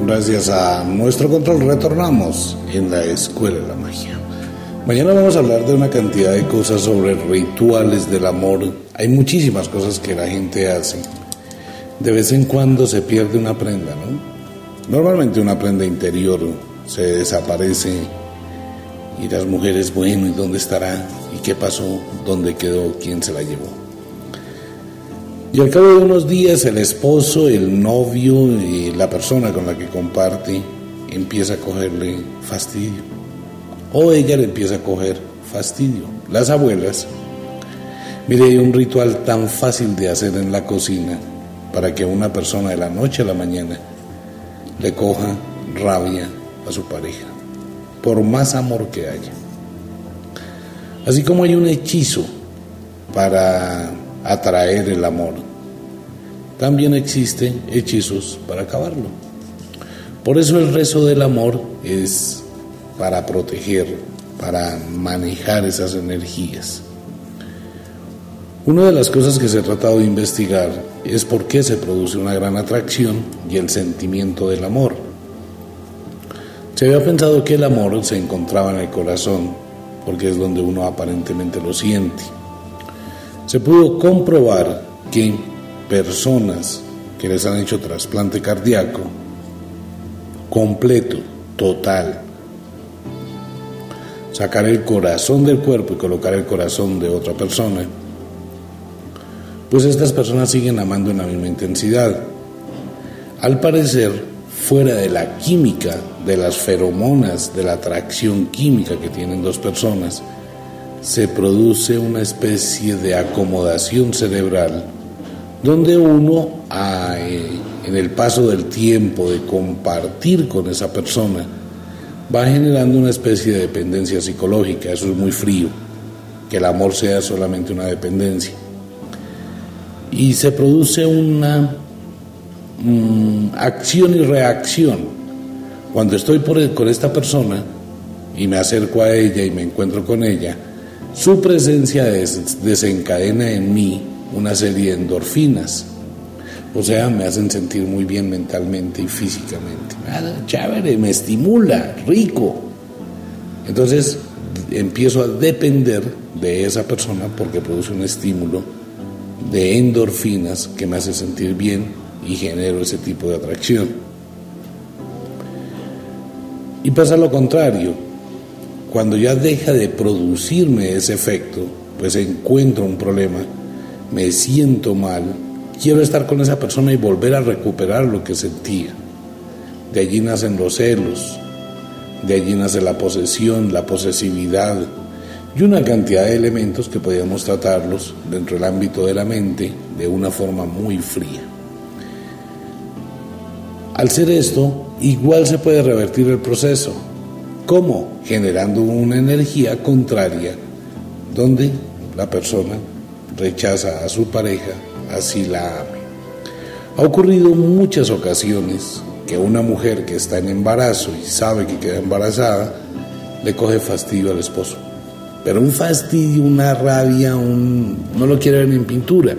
Gracias a nuestro control retornamos en la Escuela de la Magia. Mañana vamos a hablar de una cantidad de cosas sobre rituales del amor. Hay muchísimas cosas que la gente hace. De vez en cuando se pierde una prenda, ¿no? Normalmente una prenda interior se desaparece y las mujeres, bueno, ¿y dónde estará? ¿Y qué pasó? ¿Dónde quedó? ¿Quién se la llevó? Y al cabo de unos días el esposo, el novio y la persona con la que comparte empieza a cogerle fastidio. O ella le empieza a coger fastidio. Las abuelas, mire, hay un ritual tan fácil de hacer en la cocina para que una persona de la noche a la mañana le coja rabia a su pareja, por más amor que haya. Así como hay un hechizo para atraer el amor, también existen hechizos para acabarlo. Por eso el rezo del amor es para proteger, para manejar esas energías. Una de las cosas que se ha tratado de investigar es por qué se produce una gran atracción y el sentimiento del amor. Se había pensado que el amor se encontraba en el corazón, porque es donde uno aparentemente lo siente. Se pudo comprobar que personas que les han hecho trasplante cardíaco completo, total, sacar el corazón del cuerpo y colocar el corazón de otra persona, pues estas personas siguen amando en la misma intensidad. Al parecer, fuera de la química, de las feromonas, de la atracción química que tienen dos personas, se produce una especie de acomodación cerebral donde uno, en el paso del tiempo de compartir con esa persona, va generando una especie de dependencia psicológica. Eso es muy frío, que el amor sea solamente una dependencia. Y se produce una acción y reacción. Cuando estoy con esta persona y me acerco a ella y me encuentro con ella, su presencia desencadena en mí una serie de endorfinas. O sea, me hacen sentir muy bien mentalmente y físicamente. Chévere, me estimula, rico. Entonces empiezo a depender de esa persona porque produce un estímulo de endorfinas que me hace sentir bien y genero ese tipo de atracción. Y pasa lo contrario. Cuando ya deja de producirme ese efecto, pues encuentro un problema, me siento mal, quiero estar con esa persona y volver a recuperar lo que sentía. De allí nacen los celos, de allí nace la posesión, la posesividad y una cantidad de elementos que podríamos tratarlos dentro del ámbito de la mente de una forma muy fría. Al ser esto, igual se puede revertir el proceso. ¿Cómo? Generando una energía contraria, donde la persona rechaza a su pareja, así la ame. Ha ocurrido en muchas ocasiones que una mujer que está en embarazo y sabe que queda embarazada, le coge fastidio al esposo. Pero un fastidio, una rabia, no lo quiere ver ni en pintura.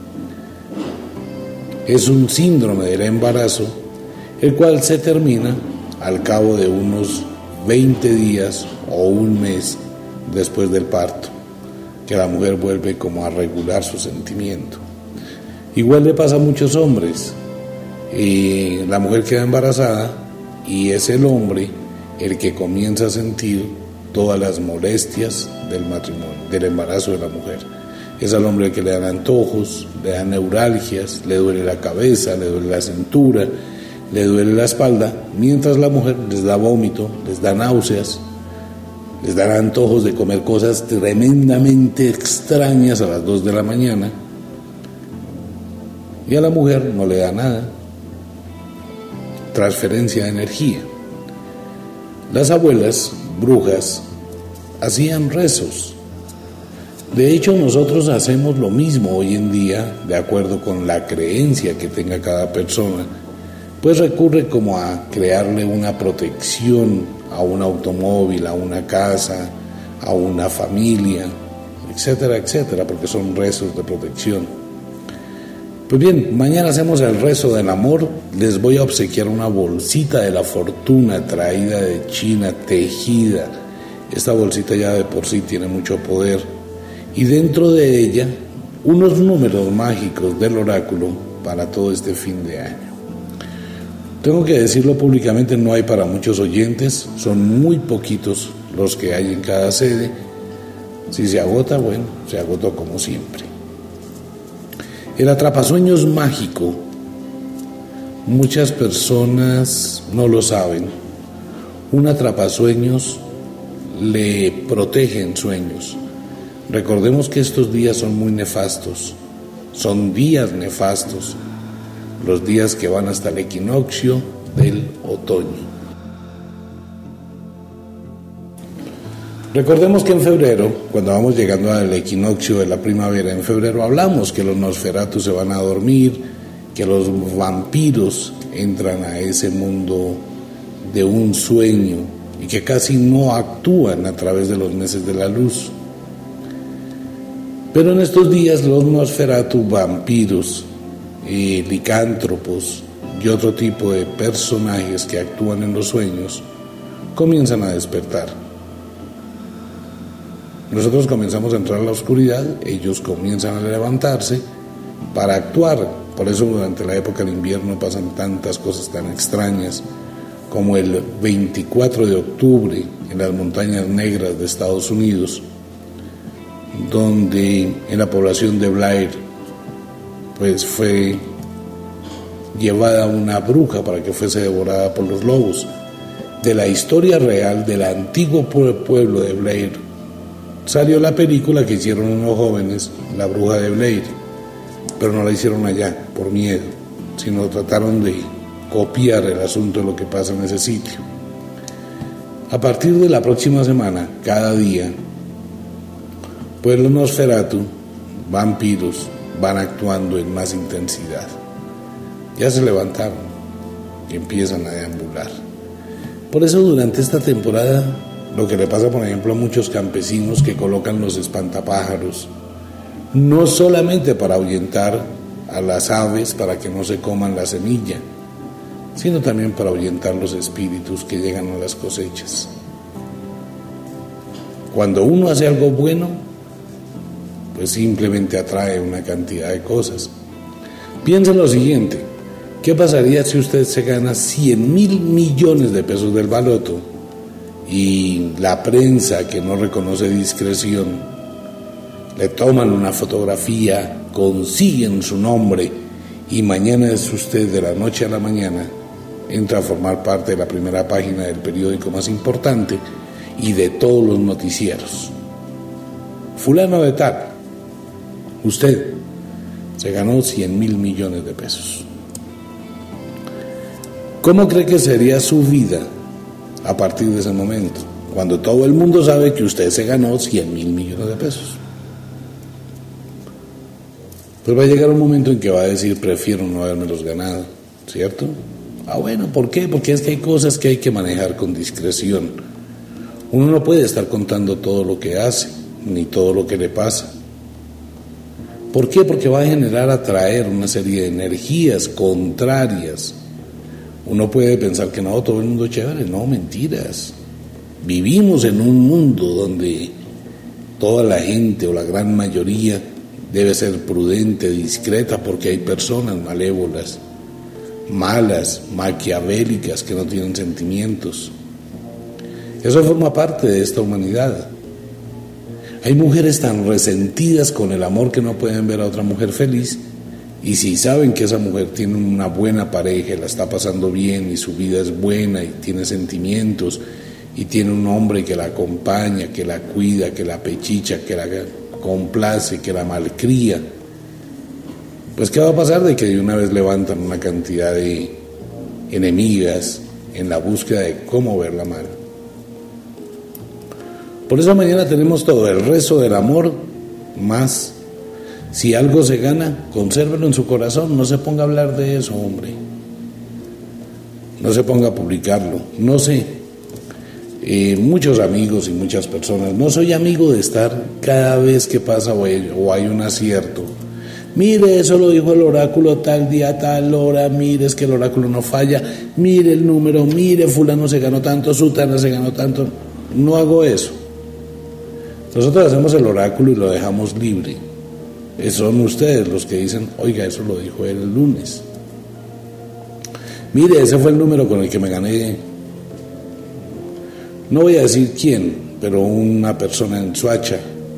Es un síndrome del embarazo, el cual se termina al cabo de unos 20 días o un mes después del parto, que la mujer vuelve como a regular su sentimiento. Igual le pasa a muchos hombres, la mujer queda embarazada y es el hombre el que comienza a sentir todas las molestias del matrimonio, del embarazo de la mujer. Es al hombre el que le dan antojos, le dan neuralgias, le duele la cabeza, le duele la cintura, le duele la espalda, mientras la mujer les da vómito, les da náuseas, les dan antojos de comer cosas tremendamente extrañas a las 2 de la mañana, y a la mujer no le da nada. Transferencia de energía. Las abuelas brujas hacían rezos. De hecho, nosotros hacemos lo mismo hoy en día, de acuerdo con la creencia que tenga cada persona, pues recurre como a crearle una protección a un automóvil, a una casa, a una familia, etcétera, etcétera, porque son rezos de protección. Pues bien, mañana hacemos el rezo del amor. Les voy a obsequiar una bolsita de la fortuna traída de China, tejida. Esta bolsita ya de por sí tiene mucho poder. Y dentro de ella, unos números mágicos del oráculo para todo este fin de año. Tengo que decirlo públicamente, no hay para muchos oyentes, son muy poquitos los que hay en cada sede. Si se agota, bueno, se agotó como siempre. El atrapasueños mágico, muchas personas no lo saben. Un atrapasueños le protege en sueños. Recordemos que estos días son muy nefastos, son días nefastos, los días que van hasta el equinoccio del otoño. Recordemos que en febrero, cuando vamos llegando al equinoccio de la primavera, en febrero hablamos que los Nosferatu se van a dormir, que los vampiros entran a ese mundo de un sueño y que casi no actúan a través de los meses de la luz. Pero en estos días los Nosferatu, vampiros, licántropos y otro tipo de personajes que actúan en los sueños comienzan a despertar. Nosotros comenzamos a entrar a la oscuridad, ellos comienzan a levantarse para actuar. Por eso durante la época del invierno pasan tantas cosas tan extrañas, como el 24 de octubre en las montañas negras de Estados Unidos, donde en la población de Blair pues fue llevada una bruja para que fuese devorada por los lobos. De la historia real del antiguo pueblo de Blair salió la película que hicieron unos jóvenes, La Bruja de Blair, pero no la hicieron allá por miedo, sino trataron de copiar el asunto de lo que pasa en ese sitio. A partir de la próxima semana, cada día, pues los Nosferatu, vampiros, van actuando en más intensidad. Ya se levantaron y empiezan a deambular. Por eso durante esta temporada, lo que le pasa, por ejemplo, a muchos campesinos que colocan los espantapájaros, no solamente para ahuyentar a las aves para que no se coman la semilla, sino también para ahuyentar los espíritus que llegan a las cosechas. Cuando uno hace algo bueno, pues simplemente atrae una cantidad de cosas. Piensa en lo siguiente: ¿qué pasaría si usted se gana 100.000 millones de pesos del baloto y la prensa, que no reconoce discreción, le toman una fotografía, consiguen su nombre y mañana es usted, de la noche a la mañana, entra a formar parte de la primera página del periódico más importante y de todos los noticieros? Fulano de tal, usted se ganó 100.000 millones de pesos. ¿Cómo cree que sería su vida a partir de ese momento, cuando todo el mundo sabe que usted se ganó 100.000 millones de pesos? Pues va a llegar un momento en que va a decir: prefiero no habérmelos ganado, ¿cierto? Bueno, ¿por qué? Porque es que hay cosas que hay que manejar con discreción. Uno no puede estar contando todo lo que hace, ni todo lo que le pasa. ¿Por qué? Porque va a atraer una serie de energías contrarias. Uno puede pensar que no, todo el mundo es chévere. No, mentiras. Vivimos en un mundo donde toda la gente o la gran mayoría debe ser prudente, discreta, porque hay personas malévolas, malas, maquiavélicas, que no tienen sentimientos. Eso forma parte de esta humanidad. Hay mujeres tan resentidas con el amor que no pueden ver a otra mujer feliz, y si saben que esa mujer tiene una buena pareja, la está pasando bien y su vida es buena y tiene sentimientos y tiene un hombre que la acompaña, que la cuida, que la pechicha, que la complace, que la malcría, pues ¿qué va a pasar? De que de una vez levantan una cantidad de enemigas en la búsqueda de cómo verla mal. Por eso mañana tenemos todo el rezo del amor, más si algo se gana, consérvelo en su corazón, no se ponga a hablar de eso, hombre. No se ponga a publicarlo, no sé. Muchos amigos y muchas personas, no soy amigo de estar cada vez que pasa o hay un acierto, Mire, eso lo dijo el oráculo tal día, tal hora, mire, es que el oráculo no falla, mire el número, mire, fulano se ganó tanto, sutana se ganó tanto. No hago eso. Nosotros hacemos el oráculo y lo dejamos libre. Son ustedes los que dicen, oiga, eso lo dijo él el lunes. Mire, ese fue el número con el que me gané. No voy a decir quién, pero una persona en Soacha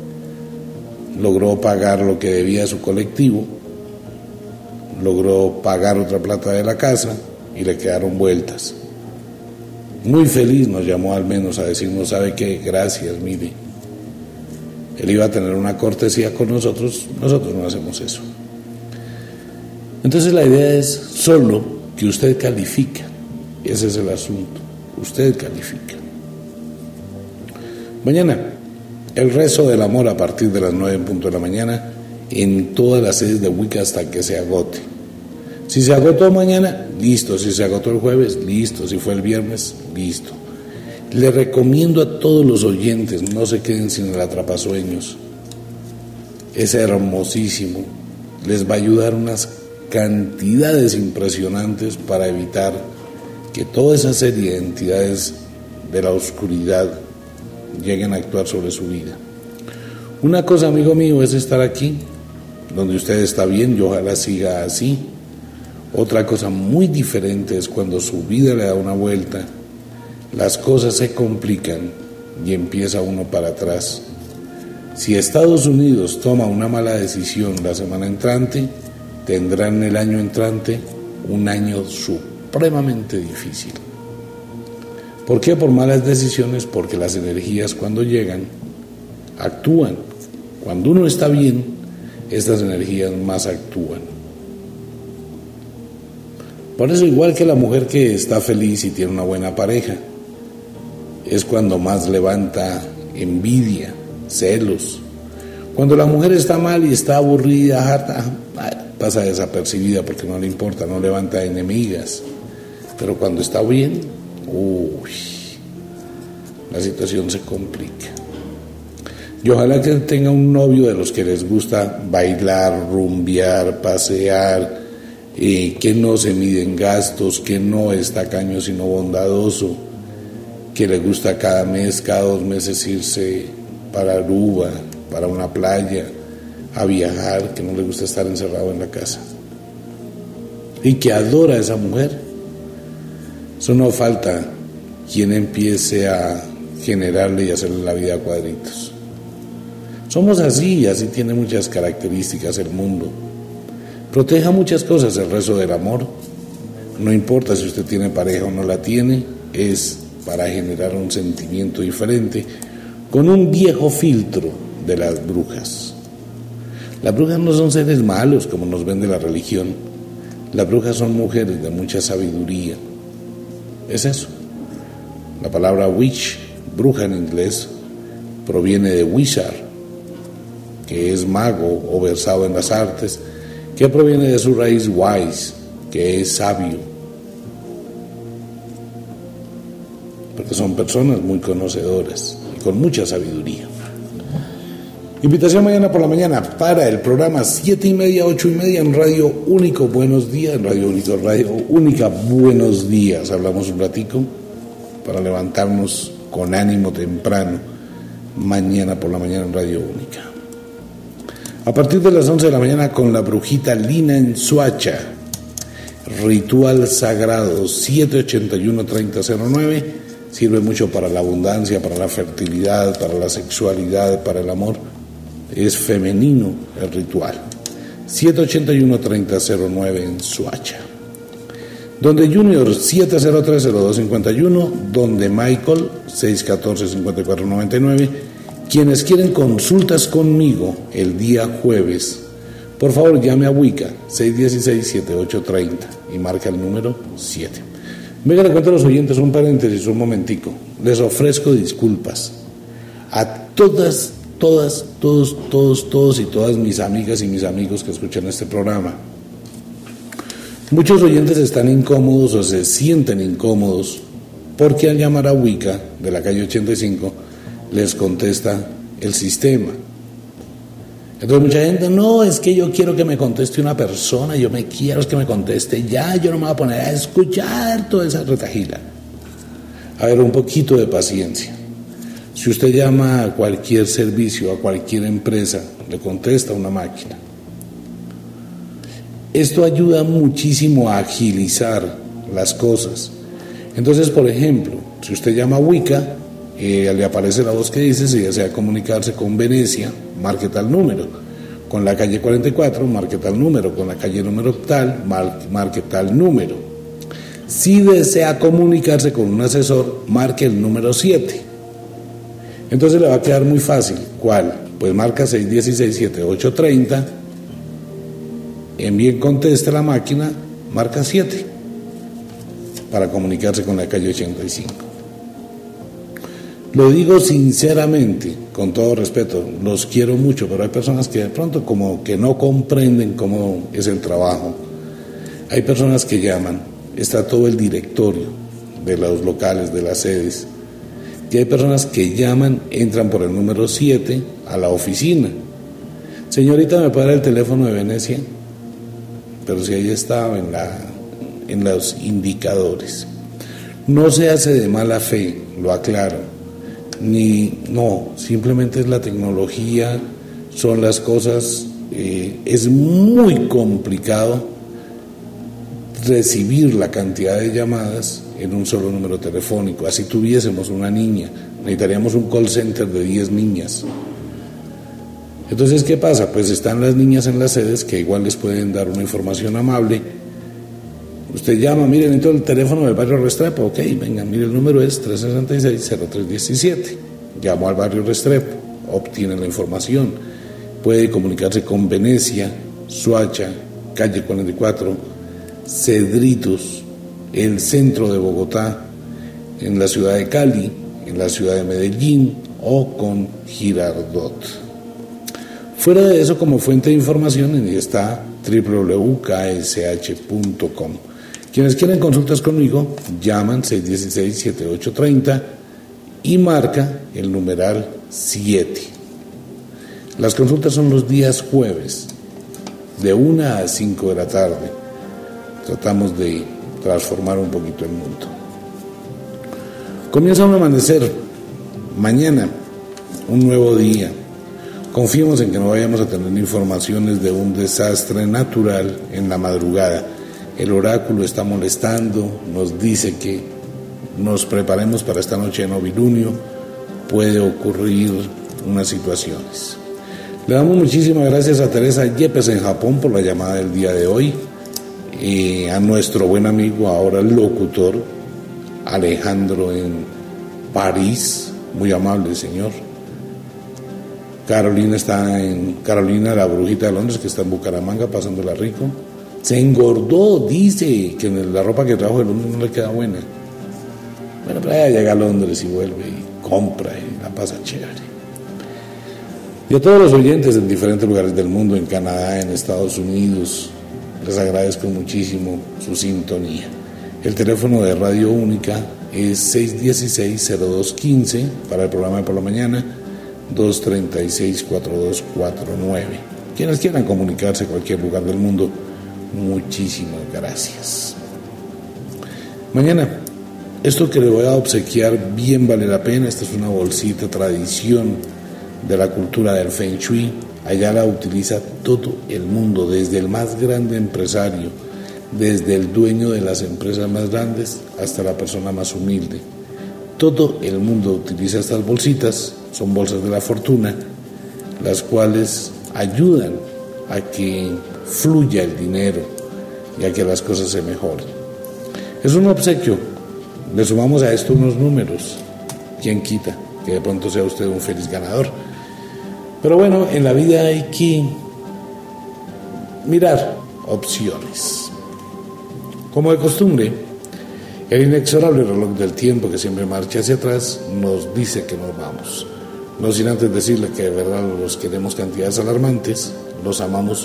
logró pagar lo que debía a su colectivo, logró pagar otra plata de la casa y le quedaron vueltas. Muy feliz nos llamó al menos a decirnos, ¿sabe qué? Gracias, mire. Él iba a tener una cortesía con nosotros no hacemos eso. Entonces la idea es solo que usted califica, ese es el asunto, usted califica. Mañana, el rezo del amor a partir de las 9:00 de la mañana en todas las sedes de Wicca hasta que se agote. Si se agotó mañana, listo. Si se agotó el jueves, listo. Si fue el viernes, listo. Le recomiendo a todos los oyentes, no se queden sin el atrapasueños. Es hermosísimo. Les va a ayudar unas cantidades impresionantes para evitar que toda esa serie de entidades de la oscuridad lleguen a actuar sobre su vida. Una cosa, amigo mío, es estar aquí, donde usted está bien y ojalá siga así. Otra cosa muy diferente es cuando su vida le da una vuelta, las cosas se complican y empieza uno para atrás. Si Estados Unidos toma una mala decisión la semana entrante, tendrán el año entrante un año supremamente difícil. ¿Por qué? Por malas decisiones, porque las energías cuando llegan, actúan. Cuando uno está bien, estas energías más actúan. Por eso, igual que la mujer que está feliz y tiene una buena pareja, es cuando más levanta envidia, celos. Cuando la mujer está mal y está aburrida, harta, pasa desapercibida porque no le importa, no levanta enemigas. Pero cuando está bien, la situación se complica. Y ojalá que tenga un novio de los que les gusta bailar, rumbear, pasear, que no se miden gastos, que no es tacaño sino bondadoso, que le gusta cada mes, cada 2 meses irse para Aruba, para una playa, a viajar, que no le gusta estar encerrado en la casa. Y que adora a esa mujer. Eso no falta quien empiece a generarle y hacerle la vida a cuadritos. Somos así, así tiene muchas características el mundo. Proteja muchas cosas el rezo del amor. No importa si usted tiene pareja o no la tiene, es para generar un sentimiento diferente con un viejo filtro de las brujas. Las brujas no son seres malos como nos vende la religión. Las brujas son mujeres de mucha sabiduría. Es eso. La palabra witch, bruja en inglés, proviene de wizard, que es mago o versado en las artes, que proviene de su raíz wise, que es sabio. Porque son personas muy conocedoras y con mucha sabiduría. Invitación mañana por la mañana para el programa 7:30, 8:30 en Radio Único. Buenos días, en Radio Única, buenos días. Hablamos un ratico para levantarnos con ánimo temprano mañana por la mañana en Radio Única. A partir de las 11 de la mañana con la brujita Lina en Soacha. Ritual sagrado 781-3009. Sirve mucho para la abundancia, para la fertilidad, para la sexualidad, para el amor. Es femenino el ritual. 781-3009 en Soacha. Donde Junior 703-0251, donde Michael 614-5499. Quienes quieren consultas conmigo el día jueves, por favor llame a Wicca 616-7830 y marca el número 7. Venga, le cuento a los oyentes un paréntesis, un momentico. Les ofrezco disculpas a todos y todas mis amigas y mis amigos que escuchan este programa. Muchos oyentes están incómodos o se sienten incómodos porque al llamar a Wicca de la calle 85 les contesta el sistema. Entonces mucha gente, no, es que yo quiero que me conteste una persona, yo me quiero que me conteste ya, yo no me voy a poner a escuchar toda esa retajila. A ver, un poquito de paciencia. Si usted llama a cualquier servicio, a cualquier empresa, le contesta una máquina. Esto ayuda muchísimo a agilizar las cosas. Entonces, por ejemplo, si usted llama a Wicca, le aparece la voz que dice, si desea comunicarse con Venecia, marque tal número. Con la calle 44, marque tal número. Con la calle número tal, marque tal número. Si desea comunicarse con un asesor, marque el número 7. Entonces le va a quedar muy fácil. ¿Cuál? Pues marca 616-7830, envíe conteste la máquina, marca 7, para comunicarse con la calle 85. Lo digo sinceramente, con todo respeto, los quiero mucho, pero hay personas que de pronto como que no comprenden cómo es el trabajo. Hay personas que llaman, está todo el directorio de los locales, de las sedes, y hay personas que llaman, entran por el número 7 a la oficina. Señorita, ¿me puede dar el teléfono de Venecia? Pero si ahí estaba en los indicadores. No se hace de mala fe, lo aclaro. No, simplemente es la tecnología, son las cosas, es muy complicado recibir la cantidad de llamadas en un solo número telefónico. Así tuviésemos una niña, necesitaríamos un call center de 10 niñas. Entonces, ¿qué pasa? Pues están las niñas en las sedes que igual les pueden dar una información amable. Usted llama, miren, entonces el teléfono del barrio Restrepo, ok, venga, mire, el número es 366-0317. Llamó al barrio Restrepo, obtiene la información, puede comunicarse con Venecia, Soacha, calle 44, Cedritos, el centro de Bogotá, en la ciudad de Cali, en la ciudad de Medellín o con Girardot. Fuera de eso, como fuente de información, está www.ksh.com. Quienes quieren consultas conmigo, llaman 616-7830 y marca el numeral 7. Las consultas son los días jueves, de 1 a 5 de la tarde. Tratamos de transformar un poquito el mundo. Comienza un amanecer, mañana, un nuevo día. Confiemos en que no vayamos a tener informaciones de un desastre natural en la madrugada. El oráculo está molestando, nos dice que nos preparemos para esta noche de novilunio, puede ocurrir unas situaciones. Le damos muchísimas gracias a Teresa Yepes en Japón por la llamada del día de hoy, y a nuestro buen amigo, ahora locutor, Alejandro en París, muy amable señor. Carolina la brujita de Londres, que está en Bucaramanga pasándola rico. Se engordó, dice que la ropa que trajo de Londres no le queda buena. Bueno, pero ella llega a Londres y vuelve y compra y la pasa chévere. Y a todos los oyentes en diferentes lugares del mundo, en Canadá, en Estados Unidos, les agradezco muchísimo su sintonía. El teléfono de Radio Única es 616-0215 para el programa de por la mañana, 236-4249. Quienes quieran comunicarse a cualquier lugar del mundo, muchísimas gracias. Mañana, esto que le voy a obsequiar bien vale la pena. Esta es una bolsita tradición de la cultura del Feng Shui. Allá la utiliza todo el mundo, desde el más grande empresario, desde el dueño de las empresas más grandes hasta la persona más humilde. Todo el mundo utiliza estas bolsitas, son bolsas de la fortuna, las cuales ayudan a que fluya el dinero y a que las cosas se mejoren. Es un obsequio, le sumamos a esto unos números, ¿quién quita que de pronto sea usted un feliz ganador? Pero bueno, en la vida hay que mirar opciones. Como de costumbre, el inexorable reloj del tiempo que siempre marcha hacia atrás nos dice que nos vamos. No sin antes decirle que de verdad los queremos cantidades alarmantes, los amamos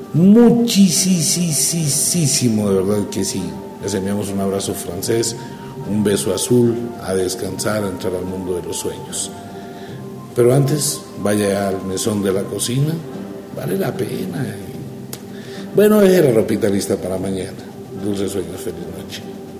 muchísimo, de verdad que sí. Les enviamos un abrazo francés, un beso azul, a descansar, a entrar al mundo de los sueños. Pero antes, vaya al mesón de la cocina, vale la pena. Bueno, deje la ropita lista para mañana. Dulces sueños, feliz noche.